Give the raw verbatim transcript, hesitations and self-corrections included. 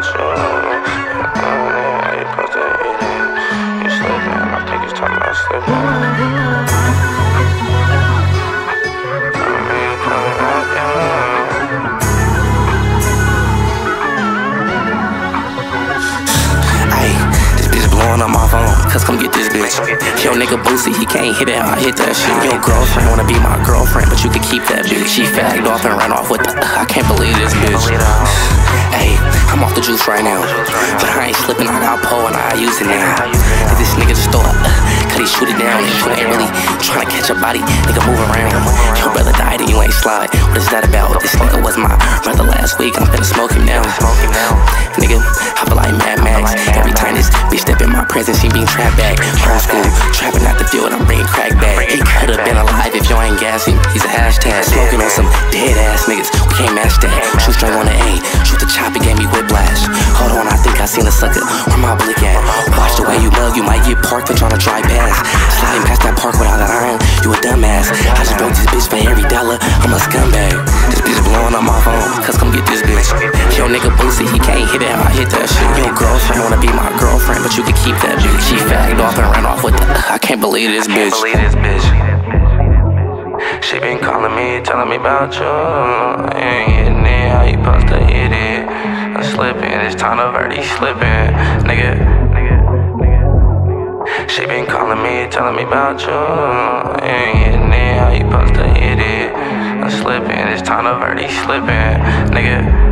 about you. How you supposed to hit it? You slipping, I think it's time about slipping. On my phone, cause come get this bitch. Yo nigga Boosie, he can't hit it how I hit that shit. Yo girlfriend wanna be my girlfriend, but you can keep that bitch. She fagged off and ran off with the uh, I can't believe this bitch. Hey, I'm off the juice right now, but I ain't slipping, I got pole and I use it now. Cause this nigga just throw it, uh, cause he shoot it down. And you ain't really trying to catch a body, nigga move around. Your brother died and you ain't slide, what is that about? This nigga was my brother last week, I'm finna smoke him now. Nigga, I feel like Mad Max, every time this bitch step in my presence, she being trapped back. Old school, trapping out the field, I'm bringing crack back. He could've been alive if you ain't gassing. He's a hashtag, smoking on some dead ass niggas. We can't match that. Shoot straight on the A, shoot the chop, it gave me whiplash. Hold on, I think I seen a sucker. Where my blick at? Watch the way you mug, you might get parked for trying to drive past. Sliding past that park without an iron, you a dumbass. I just broke this bitch for every dollar, I'm a scumbag. This bitch blowing up my phone, cause come get this bitch. Yo nigga Boosie, he can't hit it how I hit that shit. Yo girlfriend wanna be my girlfriend, but you can keep that bitch. She fagged off and ran off with the uh, I can't believe this bitch. She been calling me, telling me about you. I ain't hitting it, how you supposed to hit it? I'm slipping, it's time to Verde slipping, nigga. She been calling me, telling me about you. I ain't hitting it, how you supposed to hit it? I'm slipping, it's time to Verde slipping, nigga.